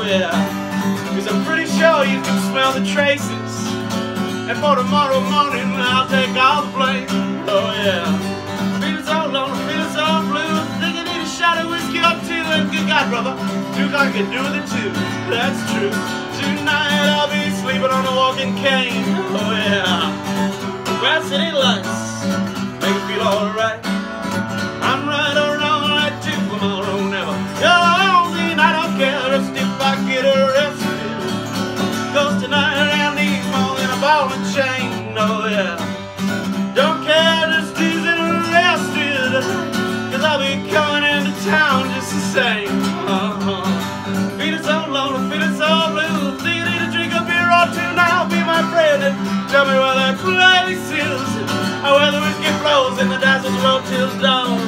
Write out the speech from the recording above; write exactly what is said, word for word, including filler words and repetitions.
yeah. Cause I'm pretty sure you can smell the traces. And for tomorrow morning I'll take all the blame. Oh yeah. Feeling so lonely, feeling so blue. Think I need a shot of whiskey or two. And good God, brother, you I can do with it too. That's true. Tonight I'll be sleeping on a walking cane. Oh yeah. Grass city lights make me feel alright. I'm right or wrong, right too. Tomorrow never. You're and I don't care just if I get arrested. Cause tonight I need more than a ball and chain. Oh yeah. Don't care just who's arrested. Cause I'll be coming into town just the same. Uh-huh. Feeling so lonely, feeling so blue. Think I need a drink of beer or two now. Be my friend and tell me where that place is. Or where the whiskey flows and the dazzles roll till dawn.